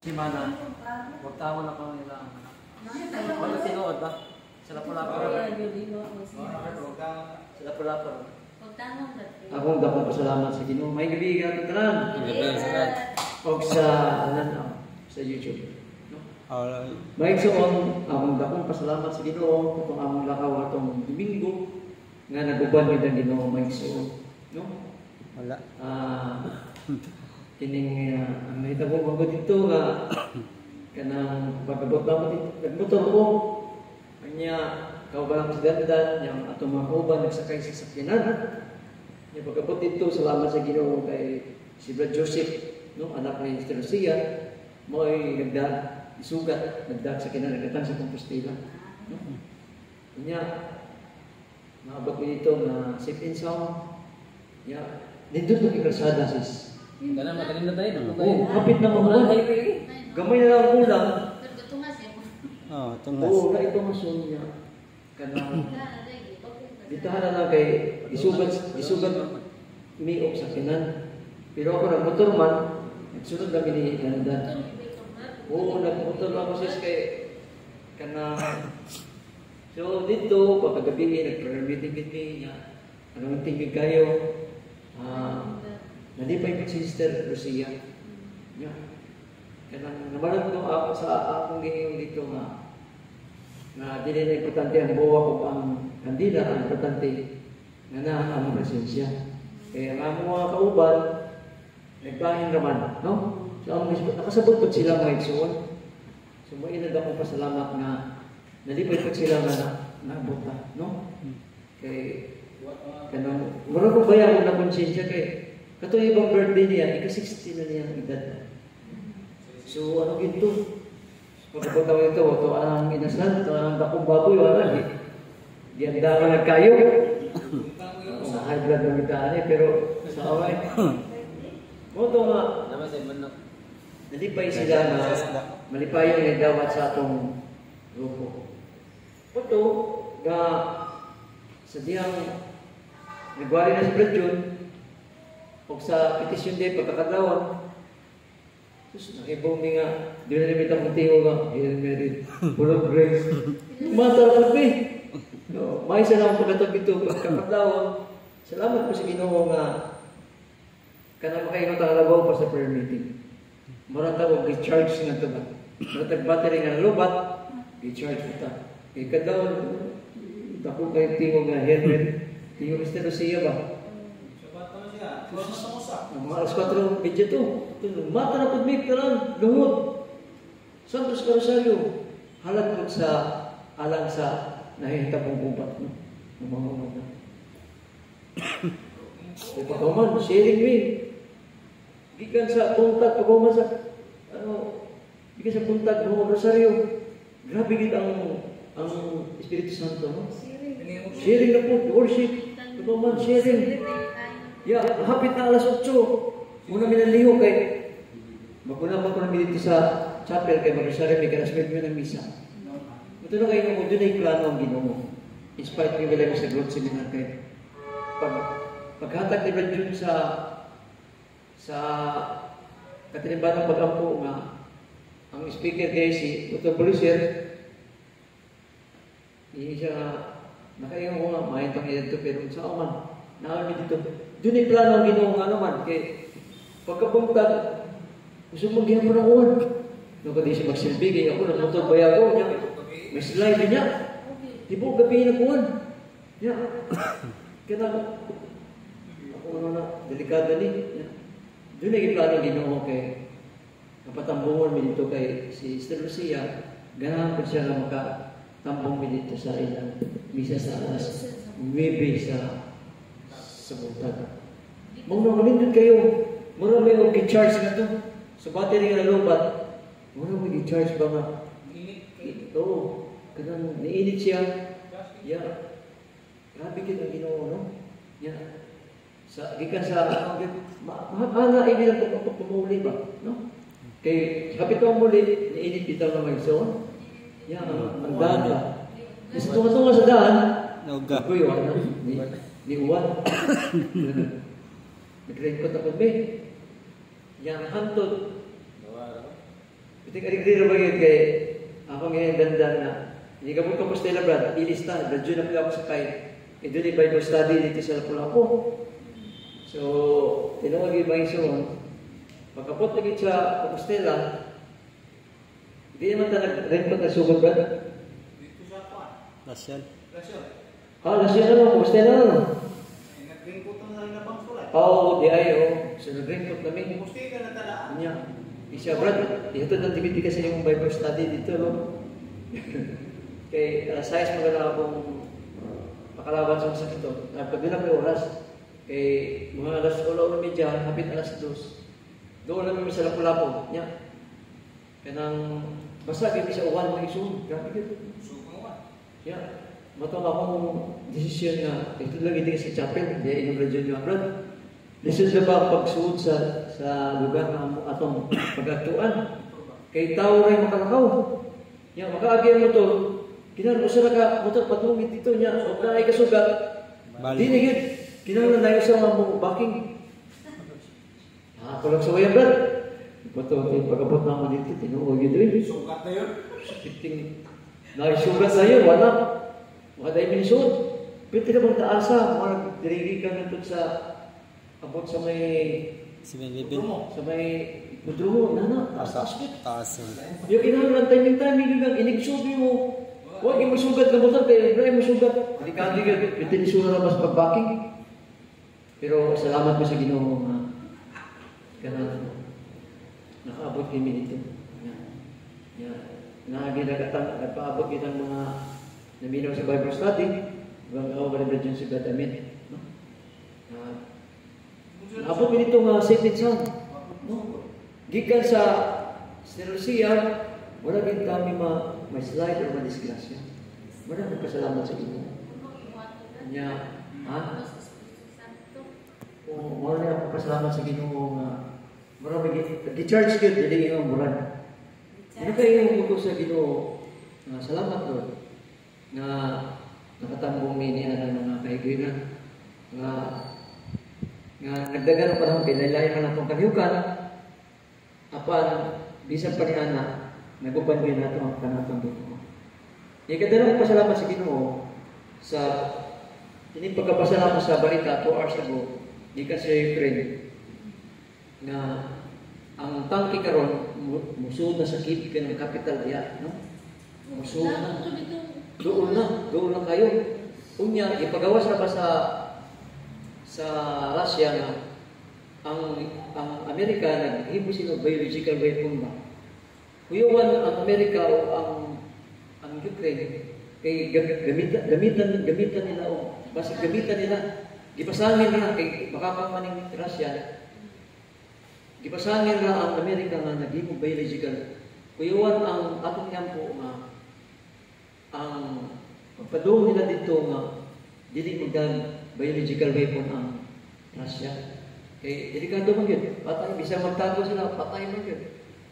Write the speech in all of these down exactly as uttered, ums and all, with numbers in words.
Si Mana, huwag tawa na pa nila. Wala tinuod ba? Sila pula pa. Sila pula pa. Akong dapat pasalamat sa Ginoo. May gabi ka tanan. Og sa ano sa YouTube. May igsoon akong dapat pasalamat sa Ginoo kung among lakaw atong Domingo nga naguban kita Ginoo may igsoon. No? Wala. Ah, kining uh, ang nahitabo ko dito nga kanang pagabot naman dito nagmotor ko kanya kauban sa dandan yang atong mga kauban nagsakay sa sakyanan niya pagabot dito salamat sa Ginoo kay si Brad Joseph no anak ni Sister Lucia mo ay nagdag isugat nagdag sa kinan nagdatang sa Compostela no niya maabot ko dito na safe and sound ya dito to kalsada sis. Kana magaling na tayo no. Oh, kapit na mga highway. Gamay na lang kulang. Oh, tungas. Oo, na ito masun niya. Kana. Dito na lang kay isugat isugat miok sa kinan. Pero ako nagmotor man, nagsunod kami ni Dandan. Oo, nagmotor lang ako sis kay kana. So dito pagkagabi nag-prayer meeting kami niya. Anong tingin kayo? Ah, nadi pa yung Sister Lucia. Yeah. Kanang nabalag ko ako sa akong giniyon dito nga na dili na importante ang buwa ko ang kandila, ang importante nga na ang presensya. Kaya ang among mga kauban nagbahin raman, no? So ang nakasabot po sila mga igsoon. So mo inad akong pasalamat nga nalipay po sila nga nabuta, no? Kay kanang mura ko bayan na konsensya kay kato ibang birthday niya, ika-sixty na niya ang edad. So, ano ginto? Pagkakatawa ito, ito ang inasal, ito ang dakong baboy, wala eh. Di ang dama nagkayo. Sa high blood ng itaan eh, pero sa away. O ito nga, nalipay sila na malipay yung dawat sa atong grupo. Ito, nga sa diyang nagwari na si Brad June, o sa petition day pagkakadlawan, sus, nakibong mi nga, di na limit ang tiyo nga, Hail Mary, full of grace. Matar ka ba no, may isa lang pagkatag ito, pagkakadlawan. Salamat po sa Ginoo nga kanang makaingot ang lagaw pa sa prayer meeting. Maratag og gi-charge nga ito ba? Maratag battery nga lubat, gi-charge ito. Ikadlawan, dako kay tiyo nga Hail Mary, tiyo Mister Lucia ba? Mga alas kwatro medyo to. Mata na pagmik ka lang. Luhod. Santos Carosaryo. Halag ko sa alang sa nahihitabong bubat. No? Mga mga. E pagkaman, sharing me. Gikan sa puntag, pagkaman sa, ano, gikan sa puntag, mga Rosaryo. Grabe gid ang, ang Espiritu Santo. No? Sharing na po, worship. Pagkaman, sharing. Ya, hapit na alas otso. Muna minaliho kay maguna pa ko na dito sa chapel kay Marisari may kanasmed mo ng misa. Ito na kayo mo, doon ay plano ang Ginoo. In spite ng bilang sa growth seminar kay pag paghatag ni Brad June sa sa katinimbanang pag-ampo nga ang speaker kay si Doctor Policer hindi siya nakaingon ko nga mahintang ito pero sa aman naawin dito. Doon ay plano ang Ginoo nga naman. Kaya pagkapuntag, gusto mo gyan mo ng uwan. Nung kadi siya magsilbi, kaya ako nagmotor baya ko. Niya, may slide niya. Di po gabi na kuwan. Niya, kaya na, ako ano na, delikado ni. Doon ay plano ang Ginoo kay napatambungan mo dito kay si Sister Lucia. Ganahan ko siya na makatambong mo dito sa ilang misa sa alas. Maybe sa sa buntag. Muna malindot kayo. Muna may mag-charge na ito. Sa battery nga lubat. Muna may mag-charge ba nga? Ito. Kanang niinit siya. Yeah. Grabe ka ang Ginoo, no? Yeah. Sa, gikan sa, mahanga ini lang kung pumuli ba? No? Kay, kapit ang muli, niinit bitaw na may zone. Yeah, ang daan ba? Kasi tunga-tunga sa daan, Uy, ano? Ni, ni Uwan. Nag-raincoat ako, be. Yang hantod. Ito kaligri na bagay kay ako ngayon dandan na hindi ka po Compostela brad, ilista, radyo na pala ako sakay. Ito ni Bible study dito sa Lapu-Lapu. So, tinawag yung mga isuon. Pagkapot lagi sa Compostela, hindi naman ta nag-rempot na sugon brad? Dito sa Kwan. Lasyan. Lasyon. Ah, lasyon na lang, Compostela na lang. Eh, nag-ringkot na rin na bang sulay. Oo, di ay, oo. So, nag-rempot kami. Musti ka na talaan. Niya. Isa brad, ito na tibiti kasi yung Bible study dito, no? Kay alas sais maganda akong makalaban sa sakit ito. Pagbilang may oras, kay mga alas ulo na medya, hapit alas dos. Doon namin sa Lapu-Lapu. Niya. Kanang basta kami sa uwan mga isun. Grabe ka. Suko mo ka. Niya. Matong akong desisyon na ito lang hindi sa chapel. Hindi, inom radyo niyo brad. Desisyon na ba pagsuod sa sa lugar na atong pagkatuan? Kay tao rin makalakaw. Niya, makaagi mo to. Kinahanglan usa ka motor patungit dito niya. O na ay kasugat. Dili gid. Kinahanglan na usa nga mo backing. Ah, kulang sa wayan brad. Motor kay pagabot na mo dito tinuod gid rin. Sugat na yun. Piting na isugat sa iyo wala. Wala dai minisud. Piti na bang taasa mga dirigi ka nito sa abot sa may Simen Libin. sa may Budrumo, nana, taas Taas. yung kinahanglan timing-timing yung inigsubi mo. Huwag yung masugat na motor, kaya yung masugat. Hindi ka hindi ka, yung tinisura na mas pag-backing. Pero salamat mo sa Ginoo nga. Kanang nakaabot kami dito. Yan. Nakaginagatan, nagpaabot kitang mga naminaw sa Bible study. Hanggang ako ba rin dyan sa God, amen. No? Naabot kami dito nga safe and sound. No? Gikan sa Sterosia, wala din kami ma may slide o ma-disgrasya. Maraming pasalamat sa inyo. Nya, ha? O, wala na pasalamat sa Ginoo nga marami gi-charge gyud dili nga bulan. Ano kayo yung utos sa Ginoo? Nga salamat Lord. Nga nakatambong mi ni ana mga kaibigan. Nga nga nagdagan ang panahon pinalayan man atong kahyukan. Apan bisan pa ni ana naguban gyud nato ang kanatong Ginoo. Ikadalawang pasalamat sa Ginoo sa ini pagkapasalamat sa balita two hours ago gikan sa Ukraine na ang tangke karon musuod na sa kid kanang capital diya, no? Musuod na. Doon na, doon na kayo. Unya ipagawas ra ba sa sa Russia na ang ang Amerika naghimo sila biological weapon ba? Kuyawan ang Amerika o ang ang Ukraine kay gamitan gamitan gamitan nila o basta gamitan nila gipasangin nila kay baka pa maning Russia gipasangin nila ang Amerika nga naghimo biological kuyawan ang atong yampo nga ang pagpadung nila dito nga dili magdag biological weapon ang Russia kay delikado man yun patay bisa magtago sila patay man yun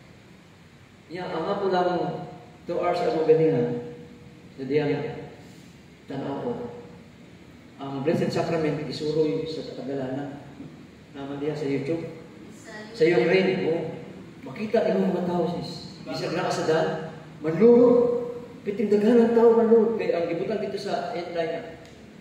ya ang ako lang two hours ago ganihan sa diyang tanaw ko ang Blessed Sacrament isuroy sa kadalanan naman diya sa YouTube sa Ukraine oh, makita yung mga tao sis bisag na kasadaan manlurot piting daghan ang tao manlurot kaya ang gibutan dito sa headline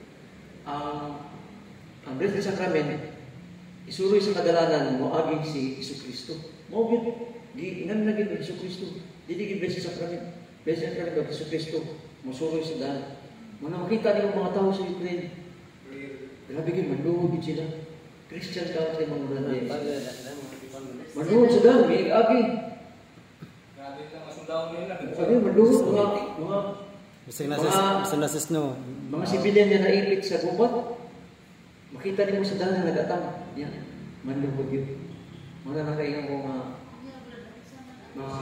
ang ang Blessed Sacrament isuroy sa kadalanan moaging si Jesucristo mo gid gi inam na gid ni Jesucristo dili gid Blessed Sacrament Blessed Sacrament ng Jesucristo mosuroy sa dalan mo na makita niyo mga tao sa Ukraine grabe gid manlurot gid sila Christian tao sa mga mga manlurot sa dalan may agi Grabe ka masundaw nila. sabi manlurot mga mga Bisag na sis, bisag na sis no. mga sibilyan na naipit sa gubat makita niyo sa dalan nagatang yan manlurot yun mga na kayo mga mga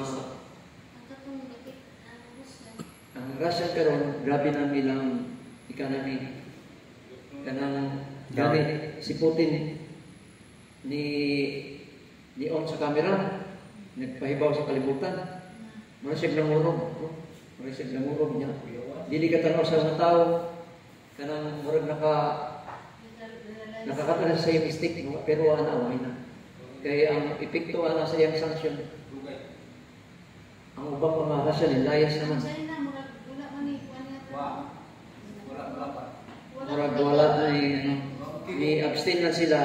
ang Russia karon grabe na nilang economy kanang gani si Putin ni ni on sa camera nagpahibaw sa kalibutan mura siya langurog mura siya langurog niya dili ka tanaw sa mga tao kanang murag naka nakakatanas sa iyong mistake pero ana away na kaya ang epekto ana sa iyang sanction siya, nilayas naman. Wah. Wala, wala pa. Murag wala na eh, ano, ni-abstain lang sila,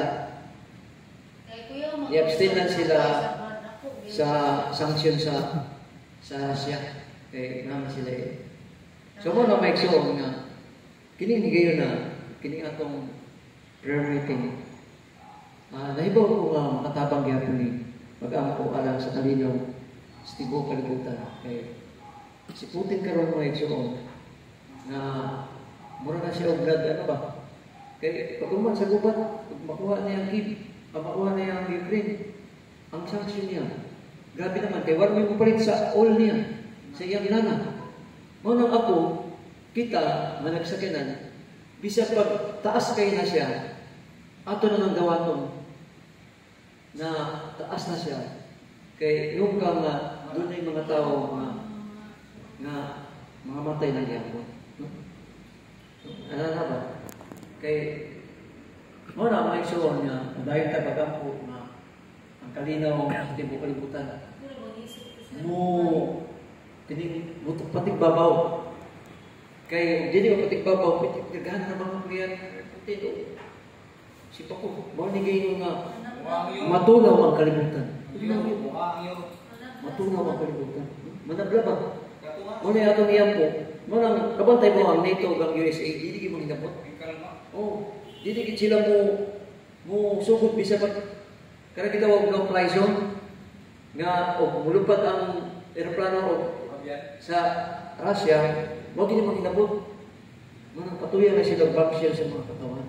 i-abstain lang sila sa sanction sa sa Russia. Kaya naman sila eh. So mo na may igsoon nga, kini ni gayon na, kini atong prayer meeting. Uh, nahibaw ko nga makatabang gyapon ni pag-ampo alang sa kalinaw sa tibuok kalibutan. Kaya si Putin karon mo igsoon na mura na siya og blood, ano ba? Kaya pag uman sa gubat, pag makuha niya ang Kiev, pag makuha niya ang Ukraine, ang sanction niya, grabe naman, kaya wala mo palit sa all niya, sa iyang inana. Manang ako, kita, managsakinan, bisa pag taas kayo na siya, ato na ng gawaton, na taas na siya. Kaya yung ka nga, doon na yung mga tao nga, nga mga matay na niya. Ano na ba? Kay mo na may suon niya, dahil ta bagampo na ang kalinaw sa tibuok kalibutan. Mo kini buto patig babaw. Kay dili ko patig babaw, pitig gana na mga kriyan putin. Si Pako, mo ni gayon nga matunaw ang kalibutan. Matunaw ang kalibutan. Manabla ba? Mo ni atong iyampo. Manang kabantay mo ang NATO ug ang U S A, dili gyud manginabot. Oh, dili gyud sila mo mo sugod bisa pa kada kita wag no fly zone nga og mulupat ang eroplano og sa Russia, mo gyud manginabot. Manang patuloy na sila vaccine sa mga katawan.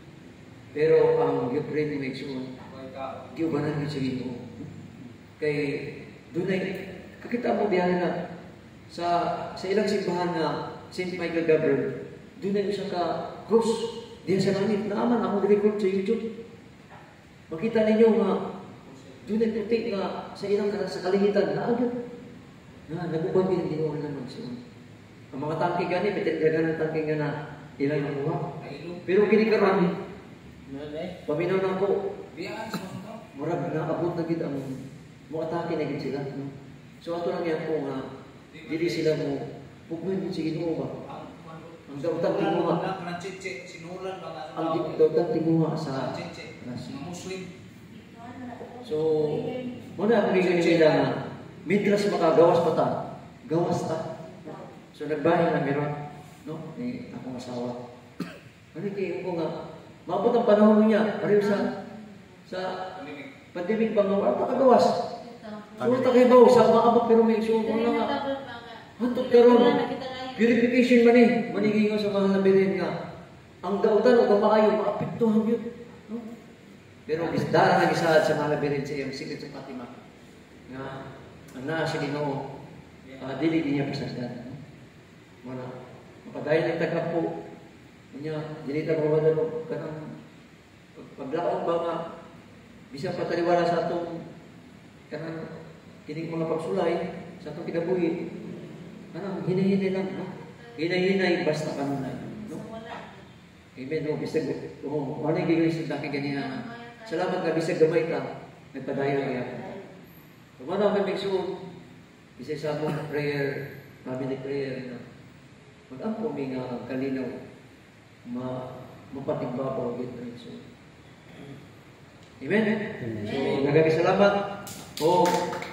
Pero ang Ukraine may suon, giubanan gyud sa Ginoo. Kay dunay kakita mo biyahe na sa sa ilang simbahan nga Saint Michael Gabriel, doon na siya ka cross diyan sa langit. Naaman akong record sa YouTube. Makita ninyo nga doon na puti nga sa ilang sa kalingitan na agad na nagubag yung Ginoo naman siya. Ang mga tangke gani, bitin ng tangke nga na ilang nakuha. Pero kinikaroon, paminaw na ko, murag na abot na gid ang mga atake na gid sila. No? So ato lang yan po nga, dili sila mo pugman sa Ginoo ba? Ang daotang tinguha. Ang daotang tinguha sa Muslim. So, muna ang bigyan nila nga, mitras makagawas pa ta, gawas ta. So nagbahin na meron, no? Ni akong asawa. Ano kayo ko nga, maabot ang panahon niya, pareho sa sa pandemic bang wala pa kagawas. So takibaw sa maabot pero may sumo na nga. Hantot karon, purification man eh, maniging sa mga labirin nga. Ang dautan o maayo, maapektuhan yun. No? Pero dara na gisaad sa mga labirin sa iyong sikit sa Fatima. Nga, ang naa si Ginoo, uh, dili din niya pasasdan. Wala. Mapadayon ng tagap po. Niya, dili ta mawadalo kanang paglaong ba nga, bisa pataliwala sa atong kanang kining mga pagsulay, sa atong kinabuhi. Ano, hinahinay lang, no? Hinahinay, basta kanunay, no? Amen, no? Bisag, oh, ano yung gigawin sa daki ganyan? Salamat ka, bisag gamay ka, nagpadayo kaya. Kumana kami magsuon, isa sa among prayer, family prayer, na mag-ampo mi nga kalinaw, ma mapatigbabaw with prayer. So, amen, eh? So, nagkakasalamat. Oh,